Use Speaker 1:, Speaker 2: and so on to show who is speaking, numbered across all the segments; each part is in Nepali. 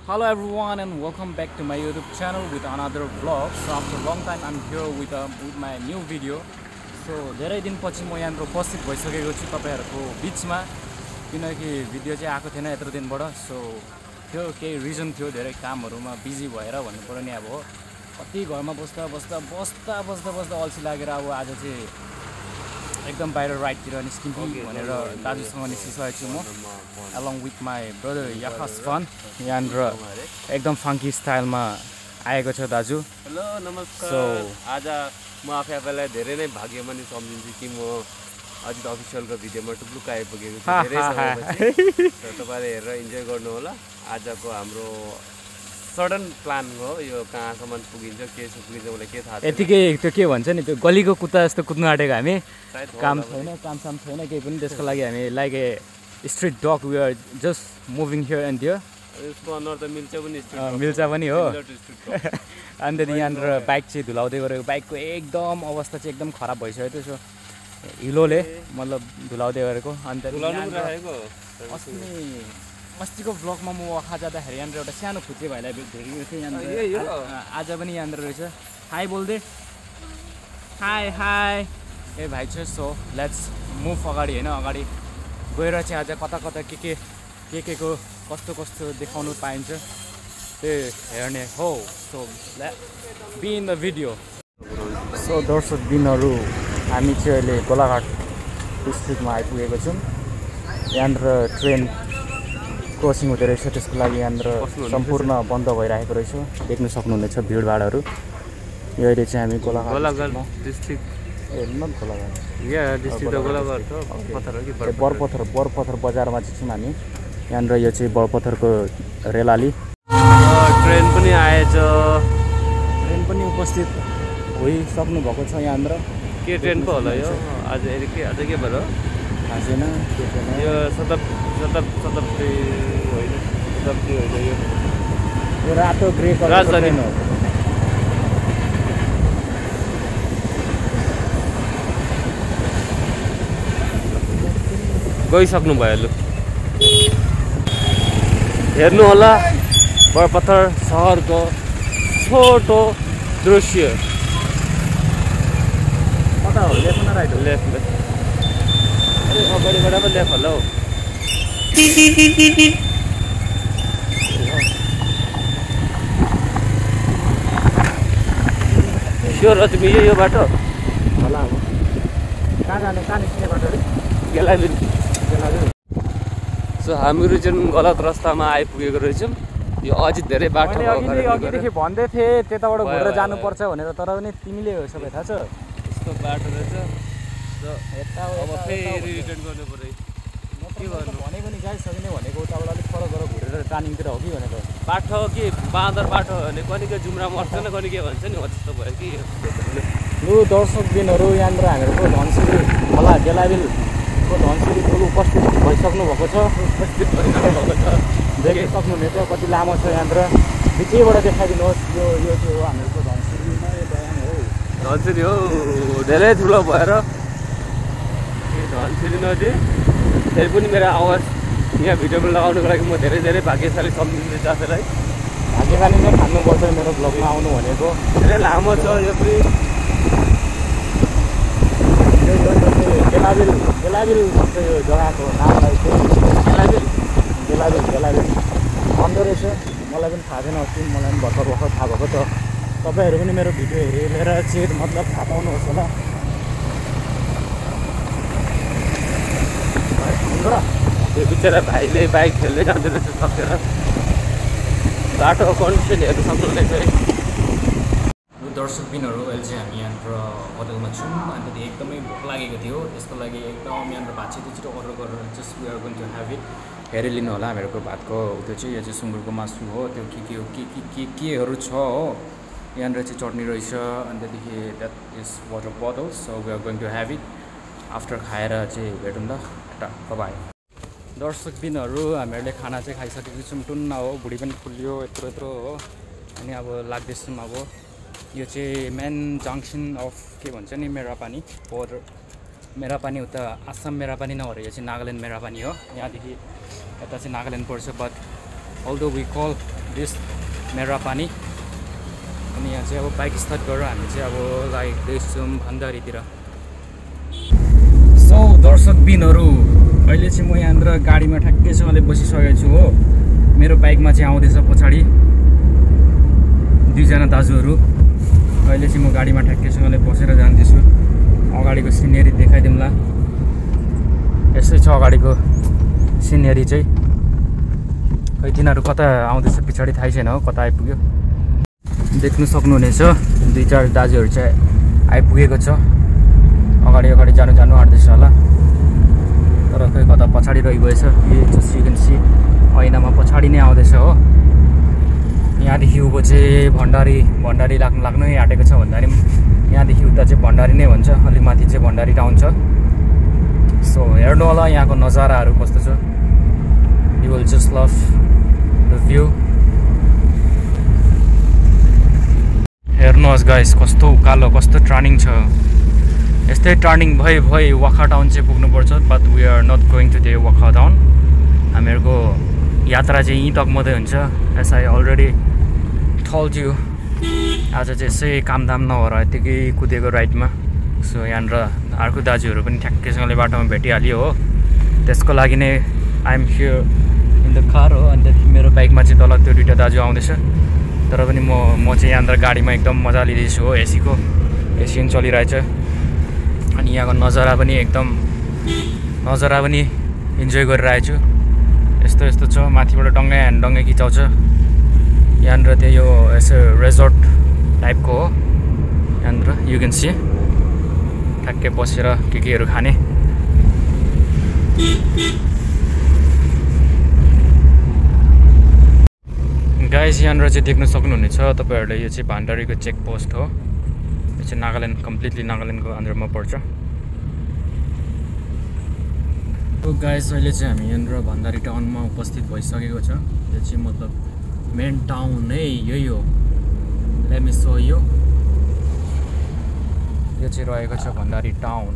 Speaker 1: Hello everyone and welcome back to my YouTube channel with another vlog. So after a long time I'm here with my new video. So धेरै दिनपछि म यहाँ उपस्थित भइसकेको छु तपाईहरुको बीचमा किनकि भिडियो चाहिँ आएको थिएन यत्रो दिनबाट. सो त्यो केही रिजन थियो, धेरै कामहरुमा बिजी भएर भन्नु पर्यो नि. अब कति घरमा बस्दा अल्छी लागेर अब आज चाहिँ एकदम बाहिर राइडतिर निस्किन्छु भनेर दाजुसँग निस्किसकेको छु म along with my brother Yakas Fan. यहाँनिर एकदम फंकी स्टाइलमा आएको छ दाजु.
Speaker 2: हेलो नमस्कार. आज म आफैलाई धेरै नै भाग्यमानी सम्झिन्छु कि म अजित अफिसियलको भिडियोमा टुप्लुक आइपुगेको छु. धेरै समयपछि तपाईले हेरेर इन्जोय गर्नु होला. आजको हाम्रो सडन प्लान हो. यो कहाँसम्म पुगिन्छ के पुगिन्छ मलाई के थाहा छैन.
Speaker 1: यतिकै त्यो के भन्छ नि त्यो गलीको कुत्ता जस्तो कुद्नु आटेको हामी. काम छैन केही पनि त्यसको लागि हामी like a street dog. We are just moving here and there.
Speaker 2: यसको अनुहार त
Speaker 1: मिल्छ पनि हो. अनि त्यति यहाँनिर बाइक चाहिँ धुलाउँदै गरेको. बाइकको एकदम अवस्था चाहिँ एकदम खराब भइसक्यो थियो. सो हिलोले मतलब धुलाउँदै गरेको. अनि अस्तिको भ्लगमा म वखा जाँदाखेरि यहाँनिर एउटा सानो खुच्चे भाइलाई भेटेको थिएँ. यहाँनिर आज पनि यहाँनिर रहेछ. हाई बोल्दै हाई ए भाइ छ. सो लेट्स मुभ अगाडि होइन. अगाडि गएर चाहिँ आज कता के को कस्तो देखाउनु पाइन्छ त्यो हेर्ने हो. So be in the video. So दर्शक दिनहरू हामी चाहिँ अहिले गोलाघाट डिस्ट्रिक्टमा आइपुगेको छौँ. यहाँनिर ट्रेन क्रसिङ हुँदो रहेछ. त्यसको लागि यहाँनिर सम्पूर्ण बन्द भइरहेको रहेछ. देख्न सक्नुहुनेछ भिडभाडहरू. यो अहिले चाहिँ हामी गोलाघाट
Speaker 2: डिस्ट्रिक्ट
Speaker 1: बरपथर बजारमा चाहिँ छौँ हामी. यहाँनिर यो चाहिँ बरपथरको रेलाली.
Speaker 2: ट्रेन पनि आएछ.
Speaker 1: ट्रेन पनि उपस्थित भइसक्नु भएको छ यहाँनिर.
Speaker 2: के ट्रेन पो होला यो आज के भयो
Speaker 1: थाहा छैन.
Speaker 2: यो शताब्दी होइन
Speaker 1: यो रातो ग्रे कलर ट्रेन हो.
Speaker 2: गइसक्नु भयो. लु हेर्नु होला बरपथर सहरको छोटो दृश्य.
Speaker 1: कता हो? लेफ्ट न राइट हो?
Speaker 2: लेफ्ट. अरे अगाडिबाट पो लेफ्ट होला हौ. स्योर हो तिमी यो बाटो
Speaker 1: होला. अब कहाँ निस्किने बाटो अरे?
Speaker 2: सो हामीहरू चाहिँ गलत रास्तामा आइपुगेको रहेछौँ. यो अझै धेरै बाटो
Speaker 1: अघिदेखि भन्दै थिएँ त्यताबाट घुरेर जानुपर्छ भनेर. तर पनि तिमीले हो सबै थाहा छ.
Speaker 2: यस्तो बाटो रहेछ. अब फेरि रिटर्न गर्नु पर्यो. के गर्नु
Speaker 1: भनेको नि गाई सकिने भनेको उताबाट अलिक पर गएर घुरेर टानिङतिर हो कि भनेको.
Speaker 2: बाटो के बाँदर बाटो भने कनिको जुम्रा मर्दैन कनि के भन्छ नि हो त्यस्तो भयो कि.
Speaker 1: लु दर्शक दिनहरू यहाँनिर हामीहरूको धनसिरी खोला गेलाबिलको धनसिरीको उपस्थित भइसक्नु भएको छ. देखि सक्नुहुनेछ कति लामो छ यहाँनिर. बिचैबाट देखाइदिनुहोस्. यो चाहिँ हो हामीहरूको धनसिरी हो.
Speaker 2: धनसिरी हो धेरै ठुलो भएर धनसिरी नदी. फेरि पनि मेरो आवाज यहाँ भिडियोमा लगाउनुको लागि म धेरै भाग्यशाली सम्झिँदैछु आफैलाई.
Speaker 1: भाग्यशाली नै खानुपर्छ मेरो ब्लगमा आउनु भनेको.
Speaker 2: धेरै लामो छ यो पनि.
Speaker 1: गेलाबिल भन्छ यो जग्गाको नामलाई चाहिँ. गेलाबिल भन्दो रहेछ. मलाई पनि थाहा छैन. अस्ति मलाई पनि भर्खर थाहा भएको छ. तपाईँहरू पनि मेरो भिडियो हेरेर चाहिँ मतलब थाहा पाउनुहोस् होला.
Speaker 2: त्यो बिचरा भाइले बाइक खेल्दै जाँदो रहेछ सकेर. बाटोको कन्डिसन हेर्नु सक्नुहुनेछ है.
Speaker 1: दर्शक बिनहरू अहिले चाहिँ हामी यहाँनिर होटलमा छौँ. अन्त एकदमै भोक लागेको थियो. त्यसको लागि एकदम यहाँनिर भात छिटो अर्डर गरेर just we are going to have it. हेरिलिनु होला हामीहरूको भातको. त्यो चाहिँ यो चाहिँ सुँगुरको मासु हो. त्यो केहरू छ हो. यहाँनिर चाहिँ चटनी रहेछ. अनि त्यहाँदेखि that is water bottle. So we are going to have it. After खाएर चाहिँ भेटौँ ल. बाई. दर्शक बिनहरू हामीहरूले खाना चाहिँ खाइसकेको छौँ. टुन्न हो. भुँडी पनि फुल्यो यत्रो हो. अनि अब लाग्दैछौँ. अब यो चाहिँ मेन जङ्सन अफ के भन्छ नि मेरापानी बोर्डर. मेरापानी उता आसाम मेरापानी नभएर यो चाहिँ नागाल्यान्ड मेरापानी हो. यहाँदेखि यता चाहिँ नागाल्यान्ड पर्छ. But although we call this Merapani अनि यहाँ चाहिँ अब बाइक स्टार्ट गरेर हामी चाहिँ अब लाग्दैछौँ भण्डारीतिर। सो दर्शकबिनहरू अहिले चाहिँ म यहाँनिर गाडीमा ठ्याक्कैसँगले बसिसकेको छु हो। मेरो बाइकमा चाहिँ आउँदैछ पछाडि दुईजना दाजुहरू। अहिले चाहिँ म गाडीमा ठ्याक्कैसँगले बसेर जान्दैछु। अगाडिको सिनेरी देखाइदिउँला। यस्तै छ अगाडिको सिनेरी चाहिँ। खै तिनीहरू कता आउँदैछ पछाडि थाहै छैन हो, कता आइपुग्यो देख्नु सक्नुहुनेछ। 2-4 दाजुहरू चाहिँ आइपुगेको छ। अगाडि जानु आँट्दैछ होला, तर खै कता पछाडि रहिगएछ। जस्ट यु क्यान सी ऐनामा पछाडि नै आउँदैछ हो। यहाँदेखि उँभो चाहिँ भण्डारी लाग्नै आँटेको छ भन्दा पनि यहाँदेखि उता चाहिँ भण्डारी नै भन्छ। अलिक माथि चाहिँ भण्डारी टाउन छ। सो हेर्नु होला यहाँको नजाराहरू कस्तो छ। You will just love the view. हेर्नुहोस् गाइस कस्तो उकालो, कस्तो टर्निङ छ। यस्तै टर्निङ भई वाखा टाउन चाहिँ पुग्नुपर्छ। But we are not going to the Wokha town. हामीहरूको यात्रा चाहिँ यहीँ तक मात्रै हुन्छ। As I already told you, आज चाहिँ यसै कामदाम नभएर यत्तिकै कुदेको राइडमा। सो यहाँनिर अर्को दाजुहरू पनि ठ्याक्कैसँगले बाटोमा भेटिहाल्यो हो। त्यसको लागि नै I am here in the car हो। अन्त मेरो बाइकमा चाहिँ तल त्यो 2टा दाजु आउँदैछ। तर पनि म चाहिँ यहाँनिर गाडीमा एकदम मजा लिँदैछु हो। एसी पनि चलिरहेछ। अनि यहाँको नजारा पनि इन्जोय गरिरहेछु। यस्तो छ। माथिबाट डङ्गै खिचाउँछ। यहाँनिर त्यो यो यसो रेजोर्ट टाइपको हो। यहाँनिर यु क्यान सी ठ्याक्कै बसेर केहरू खाने। गाइस यहाँनिर चाहिँ देख्न सक्नुहुनेछ तपाईँहरूले, यो चाहिँ भण्डारीको चेक पोस्ट हो। यो चाहिँ नागाल्यान्ड, कम्प्लिटली नागाल्यान्डको अन्डरमा पर्छ। तो गाइस अहिले चाहिँ हामी यहाँनिर भण्डारी टाउनमा उपस्थित भइसकेको छ। यो चाहिँ मतलब मेन टाउन नै यही हो। Let me show you. यो चाहिँ रहेको छ भण्डारी टाउन।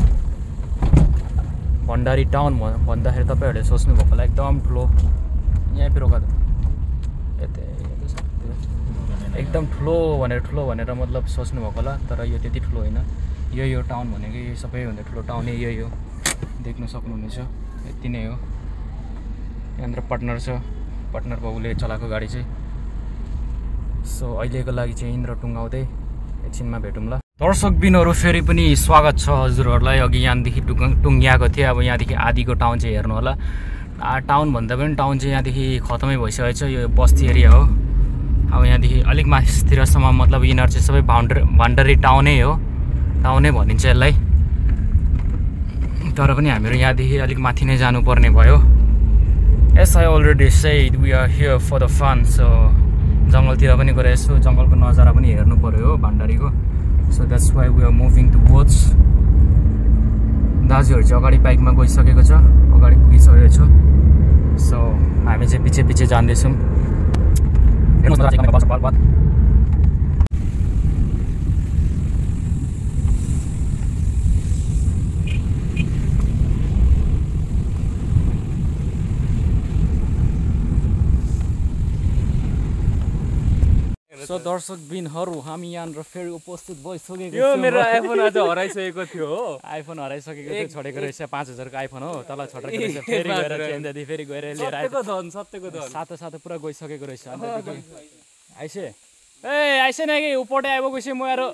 Speaker 1: भण्डारी टाउन भन्दाखेरि तपाईँहरूले सोच्नुभएको होला एकदम ठुलो, यहाँ पे रोका एकदम ठुलो भनेर मतलब सोच्नुभएको होला। तर यो त्यति ठुलो होइन। यो टाउन भनेको यो सबैभन्दा ठुलो टाउन यही हो। देख्न सक्नुहुनेछ यति नै हो। यहाँनिर पार्टनर छ, पार्टनर बाबुले चलाएको गाडी चाहिँ। सो अहिलेको लागि चाहिँ इन्द्र टुङ्गाउँदै एकछिनमा भेटौँला। दर्शकबिनहरू फेरि पनि स्वागत छ हजुरहरूलाई। अघि यहाँदेखि टुङ्ग्याएको थिएँ। अब यहाँदेखि आदिको टाउन चाहिँ हेर्नु होला। टाउन भन्दा पनि टाउन चाहिँ यहाँदेखि खतमै भइसकेको छ। यो बस्ती एरिया हो। अब यहाँदेखि अलिक माथितिरसम्म मतलब यिनीहरू चाहिँ सबै भण्डारी टाउनै हो। टाउनै भनिन्छ यसलाई। तर पनि हामीहरू यहाँदेखि अलिक माथि नै जानुपर्ने भयो। As I already said we are here for the fun. So जङ्गलतिर पनि गएर यसो जङ्गलको नजारा पनि हेर्नु पर्यो हो भण्डारीको। So that's why we are moving towards. दाजुहरू चाहिँ अगाडि बाइकमा गइसकेको छ, अगाडि पुगिसकेको छ। सो हामी चाहिँ पछि जाँदैछौँ। सो दर्शकबिनहरू हामी यहाँनिर फेरि उपस्थित भइसकेको
Speaker 2: यो मेरो आइफोन आज हराइसकेको थियो हो।
Speaker 1: आइफोन हराइसकेको थियो। छोडेको रहेछ 5000 को आइफोन हो। तल छोडेको रहेछ। फेरि गएर चेन्जदेखि फेरि गएर लिएर आयो।
Speaker 2: सत्यको धन
Speaker 1: सातो पुरा गइसकेको रहेछ। आइसे आइसे नै कि उपटे आइबो गइसे म यार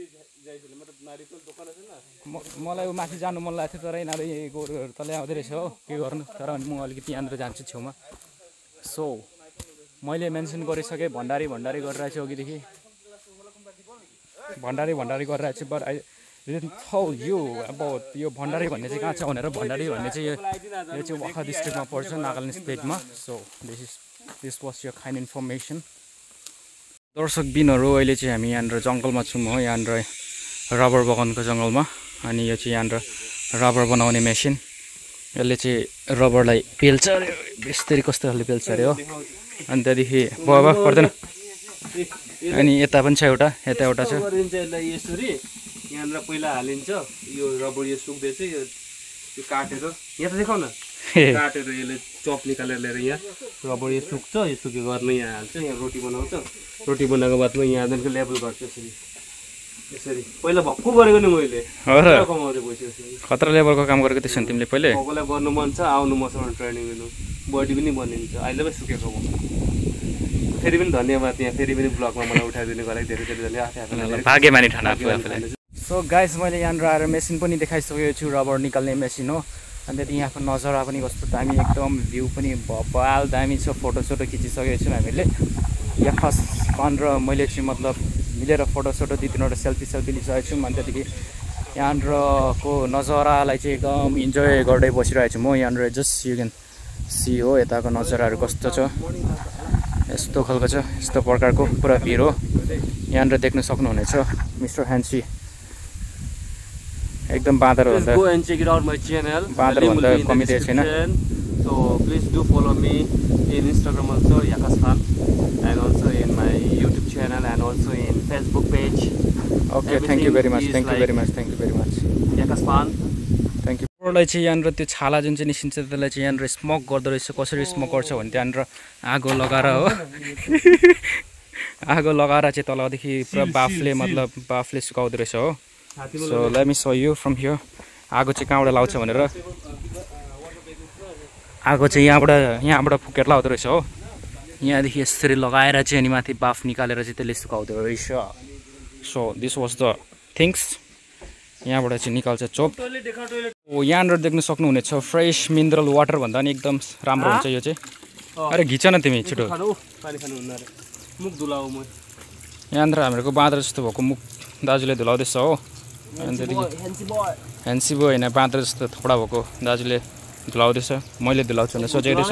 Speaker 1: मलाई माथि जानु मन लाग्थ्यो तर यिनीहरू गोरुहरू तलै आउँदै रहेछ हो। के गर्नु। तर म अलिकति यहाँनिर जान्छु छेउमा। सो मैले मेन्सन गरिसकेँ भण्डारी गरिरहेको छु अघिदेखि। भण्डारी गरिरहेको छु। But I didn't tell you about यो भण्डारी भन्ने चाहिँ कहाँ छ भनेर। भण्डारी भन्ने चाहिँ यो चाहिँ वाखा डिस्ट्रिक्टमा पर्छ, नागाल्यान्ड स्टेटमा। So this was your kind information. दर्शकबिनहरू अहिले चाहिँ हामी यहाँनिर जङ्गलमा छौँ हो। यहाँनिर रबर बगानको जङ्गलमा। अनि यो चाहिँ यहाँनिर रबर बनाउने मेसिन। यसले चाहिँ रबरलाई पेल्छ अरे। यस्तरी कस्तो खाले पेल्छ अरे हो। अनि त्यहाँदेखि बाबा पर्दैन। अनि यता पनि छ एउटा, यता एउटा छ।
Speaker 2: यसरी यहाँनिर पहिला हालिन्छ यो रबर। यो सुक्दै चाहिँ यो काटेर यहाँ त देखाउ न। काटेर यसले चप निकालेर लिएर यहाँ रबर यो सुक्छ, यो सुकेको बादमा यहाँ हाल्छ, यहाँ रोटी बनाउँछ, रोटी बनाएको बादमा यहाँदेखिको लेबल गर्छ यसरी यसरी। पहिला भक्कु गरेको नि मैले कमाउँदै पैसा
Speaker 1: खतरा लेभलको काम गरेको त्यसो तिमीले पहिले
Speaker 2: सबैलाई गर्नु मन छ, आउनु मसँग ट्रेनिङ लिनु, बडी पनि बनिन्छ। अहिले पो सुकेको म फेरि पनि धन्यवाद, यहाँ फेरि पनि ब्लगमा मलाई उठाइदिनुको लागि धेरै धेरै धन्यवाद।
Speaker 1: भाग्यमानी ठाना आफूलाई। सो गाइस मैले यहाँनिर आएर मेसिन पनि देखाइसकेको छु, रबर निकाल्ने मेसिन हो। अनि त्यति यहाँको नजारा पनि कस्तो दामी, एकदम भ्यू पनि भपाल दामी छ। फोटोसोटो खिचिसकेको छौँ हामीले यहाँ खास भनेर मैले चाहिँ मतलब मिलेर फोटोसोटो 2-3वटा सेल्फी लिइसकेको छौँ। अनि त्यतिकै यहाँनिरको नजारालाई चाहिँ एकदम इन्जोय गर्दै बसिरहेको छु म। यहाँनिर जस्ट यु क्यान सी हो यताको नजाराहरू कस्तो छ, यस्तो खालको छ, यस्तो प्रकारको पुरा भिड हो। यहाँनिर देख्न सक्नुहुनेछ मिस्टर ह्यान्सी एकदम बाँदरभन्दा बाँदरभन्दा कमी दिएको छैन।
Speaker 2: So please do follow me in Instagram also, Yakas Fan, and also in my YouTube channel and also in Facebook page.
Speaker 1: Okay, thank you very much. Thank you very much. Thank you very much.
Speaker 2: Yakas Fan.
Speaker 1: Thank you. लाई चाहिँ यहाँनिर त्यो छाला जुन चाहिँ निस्किन्छ त्यसलाई चाहिँ यहाँनिर स्मोक गर्दो रहेछ। कसरी स्मोक गर्छ भने त्यहाँनिर आगो लगाएर हो आगो लगाएर चाहिँ तलदेखि पुरा बाफले सुकाउँदो रहेछ हो। So let me show you from here आगो चाहिँ कहाँबाट लाउँछ भनेर। आगो चाहिँ यहाँबाट फुकेर लाउँदो रहेछ हो। यहाँदेखि यसरी लगाएर चाहिँ अनि माथि बाफ निकालेर चाहिँ त्यसले सुकाउँदो रहेछ। So this was the things. यहाँबाट चाहिँ निकाल्छ चोप। यहाँनिर देख्न सक्नुहुनेछ फ्रेस मिनरल वाटर भन्दा नि एकदम राम्रो हुन्छ यो चाहिँ। अरे घिच न तिमी छिटो। यहाँनिर हामीहरूको बाँदर जस्तो भएको मुख दाजुले धुलाउँदैछ हो। अनि त्यतिकै ह्यान्सी बोय होइन बाँदर जस्तो थोडा भएको दाजुले धुलाउँदैछ। मैले धुलाउँछु भने सोचेको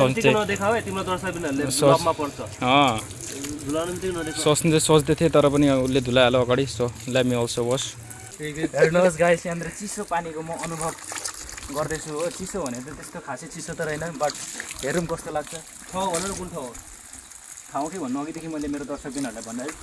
Speaker 1: सोच्दै थिएँ तर पनि उसले धुलाइहाल्यो अगाडि। So let me also wash. हेर्नुहोस् गाइस यहाँनिर चिसो पानीको म अनुभव गर्दैछु हो। चिसो भने त त्यस्तो खासै चिसो त रहेन, बट हेरौँ कस्तो लाग्छ।
Speaker 2: ठाउँ भनेर कुन ठाउँ हो?
Speaker 1: ठाउँ के भन्नु अघिदेखि मैले मेरो दर्शकबिनहरूलाई भने है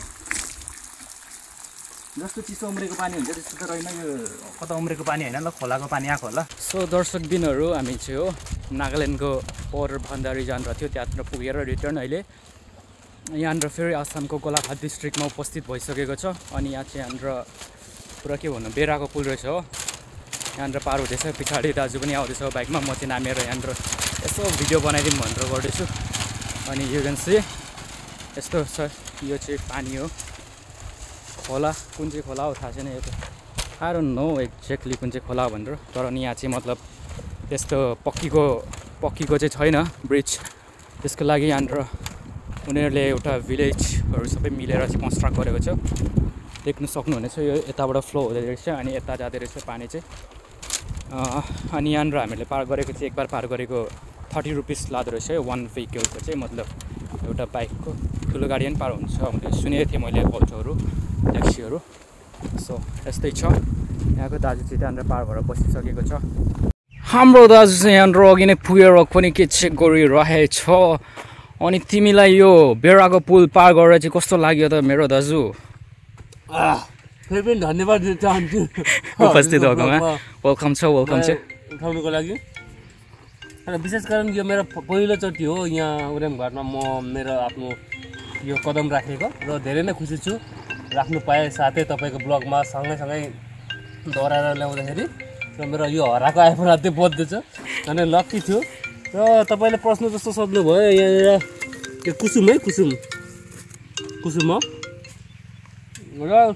Speaker 1: जस्तो चिसो उम्रेको पानी हुन्छ त्यस्तो त रहेन। यो कता उम्रेको पानी होइन ल, खोलाको पानी आएको होला। सो दर्शकबिनहरू हामी चाहिँ हो नागाल्यान्डको बोर्डर भन्दारी जाँदा थियो, त्यहाँतिर पुगेर रिटर्न अहिले यहाँनिर फेरि आसामको गोलाघाट डिस्ट्रिक्टमा उपस्थित भइसकेको छ। अनि यहाँ चाहिँ यहाँनिर पुरा के भन्नु बेराको पुल रहेछ हो। यहाँनिर पार हुँदैछ, पछाडि दाजु पनि आउँदैछ बाइकमा। म चाहिँ नामेर यहाँनिर यसो भिडियो बनाइदिउँ भनेर गर्दैछु। अनि यो क्यान सी यस्तो छ, यो चाहिँ पानी हो। खोला कुन चाहिँ खोला हो थाहा छैन, यो त आई डोन्ट नो एक्ज्याक्टली कुन चाहिँ खोला भनेर। तर नि यहाँ चाहिँ मतलब त्यस्तो पक्कीको चाहिँ छैन ब्रिज, त्यसको लागि यहाँनिर उनीहरूले एउटा भिलेजहरू सबै मिलेर चाहिँ कन्स्ट्रक्ट गरेको छ। देख्न सक्नुहुनेछ यो यताबाट फ्लो हुँदै रहेछ अनि यता जाँदै रहेछ पानी चाहिँ। अनि यहाँनिर हामीले पार गरेको चाहिँ एक बार पार गरेको 30 रुपिस लाग्दो रहेछ यो वान भेहिकलको चाहिँ, मतलब एउटा बाइकको। ठुलो गाडी पनि पार हुन्छ भनेर सुनेको थिएँ मैले, अल्टोहरू ट्याक्सीहरू। सो यस्तै छ। यहाँको दाजु चाहिँ त्यहाँनिर पार भएर बसिसकेको छ। हाम्रो दाजु चाहिँ यहाँनिर अघि नै पुगेर पनि के चेक गरिरहेछ। अनि तिमीलाई यो बेराको पुल पार गरेर चाहिँ कस्तो लाग्यो त मेरो दाजु?
Speaker 2: फेरि पनि धन्यवाद दिन चाहन्छु
Speaker 1: उपस्थित भएकोमा। वेलकम छ
Speaker 2: उठाउनुको लागि। र विशेष कारण यो मेरो पहिलोचोटि हो यहाँ उरामघाटमा म मेरो आफ्नो यो कदम राखेको र धेरै नै खुसी छु राख्नु पाएँ। साथै तपाईँको ब्लगमा सँगै दोहोऱ्याएर ल्याउँदाखेरि र मेरो यो हराएको आइफोन अझै बज्दैछ अनि लक्की थियो। र तपाईँले प्रश्न जस्तो सोध्नुभयो यहाँनिर यो कुसुम है, कुसुम हो र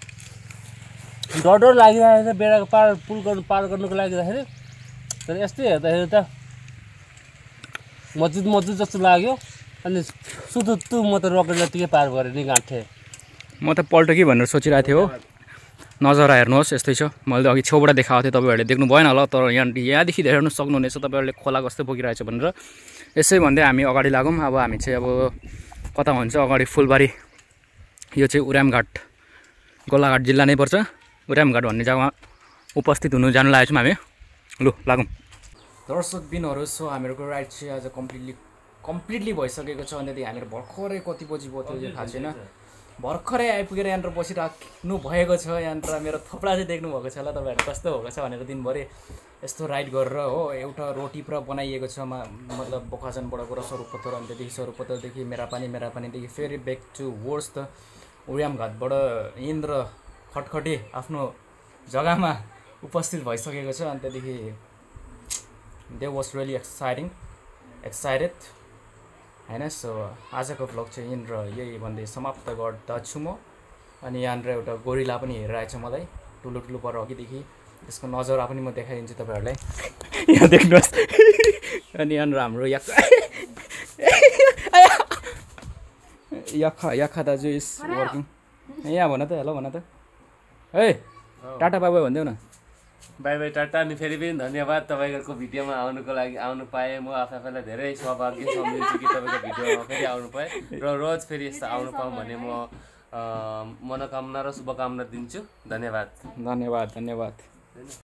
Speaker 2: डर लागिरहेको छ बेडाको पार गर्नुको लागि राखेर। तर यस्तै हेर्दाखेरि त मस्जिद जस्तो लाग्यो। अनि सुतुत्तु म त रोकेर जतिकै पार गरेर नि गाँठेँ।
Speaker 1: म त पल्ट कि भनेर सोचिरहेको थिएँ हो। नजारा हेर्नुहोस् यस्तै छ। मैले अघि छेउबाट देखाएको थिएँ, तपाईँहरूले देख्नु भएन होला, तर यहाँदेखि हेर्नु सक्नुहुनेछ तपाईँहरूले खोला कस्तो बोकिरहेछ भनेर। यसै भन्दै हामी अगाडि लागौँ। अब हामी चाहिँ अब कता भन्छ अगाडि फुलबारी, यो चाहिँ उरामघाट गोलाघाट जिल्ला नै पर्छ। उरामघाट भन्ने जग्गामा उपस्थित जानु लागेको छौँ हामी। लु लागौँ दर्शकबिनहरू। सो हामीहरूको राइड चाहिँ आज कम्प्लिटली भइसकेको छ। अनि हामीहरू भर्खरै कति बजी भयो त्यो थाहा छैन। भर्खरै आइपुगेर यहाँनिर बसिराख्नु भएको छ। यहाँनिर मेरो थोप्ला चाहिँ देख्नुभएको छ होला तपाईँहरू कस्तो भएको छ भनेर दिनभरि यस्तो राइड गरेर हो। एउटा रोटी पुरा बनाइएको छ मतलब बोकाजनबाट गएर सरुपत्तर अनि त्यहाँदेखि सरुपत्तरदेखि मेरापानीदेखि फेरि ब्याक टु वर्स द उयामघाटबाट इन्द्र खटखटी आफ्नो जग्गामा उपस्थित भइसकेको छ। अनि त्यहाँदेखि दे वाज रियली एक्साइटेड होइन। सो आजको भ्लग चाहिँ यहाँनिर यही भन्दै समाप्त गर्दछु म। अनि यहाँनिर एउटा गोरिला पनि हेरिरहेछ मलाई ठुलो ठुलो पर अघिदेखि, त्यसको नजरा पनि म देखाइदिन्छु तपाईँहरूलाई। यहाँ देख्नुहोस्। अनि यहाँनिर हाम्रो यखा दाजु इज वर्किङ। यहाँ भन त, हेलो भन त, है टाटा बाबा भनिदेऊ न।
Speaker 2: Bye bye tata. अनि फेरि पनि धन्यवाद तपाईँहरूको भिडियोमा आउनुको लागि। आउनु पाएँ म आफैलाई धेरै सौभाग्य सम्झिन्छु कि तपाईँको भिडियोमा फेरि आउनु पाएँ र रोज फेरि यस्तो आउनु पाऊँ भन्ने म मनोकामना र शुभकामना दिन्छु। धन्यवाद।